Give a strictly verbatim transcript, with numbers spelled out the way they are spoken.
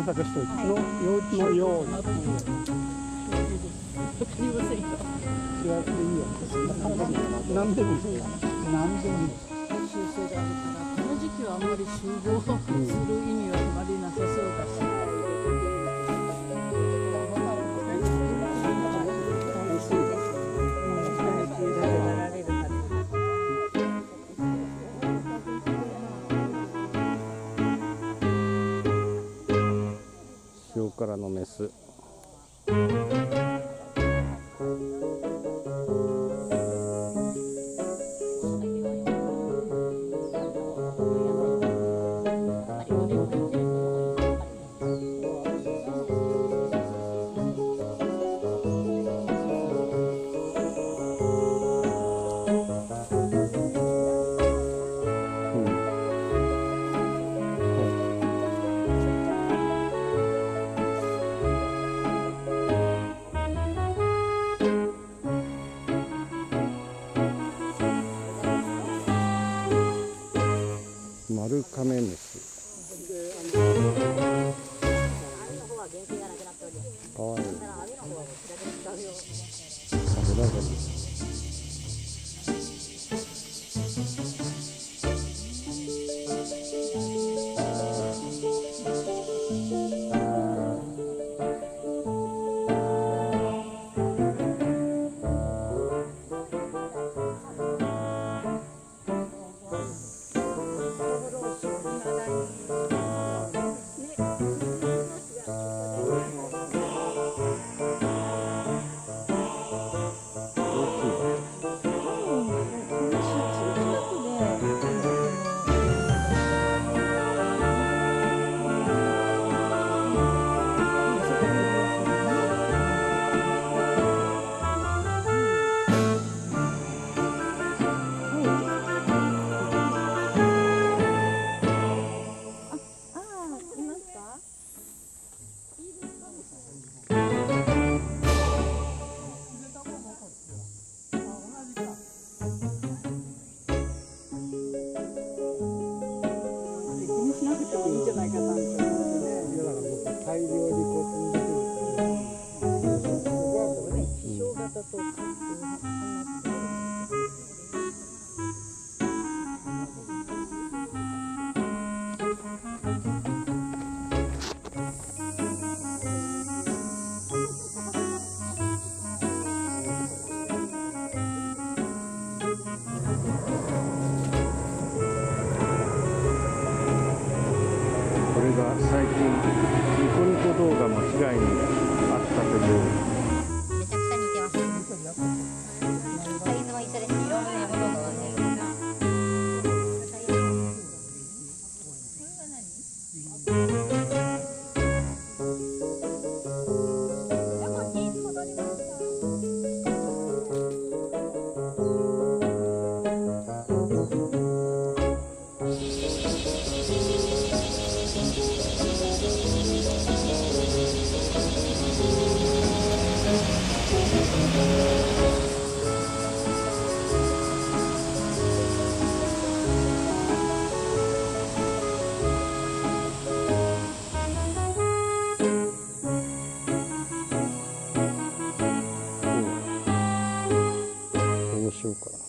検索しといて、のよのように。違っていいよ。何でもいいよ。何でもいい。 修正があるから、この時期はあんまり集合する意味はあまりなさそうだし。 塩辛のメス。丸亀メス。かわいい。桜が。最近ニコニコ動画も被害に遭ったという。 めちゃくちゃ似てます。サイズも一緒です。色もね、ほとんど同じ。 どうしようかな。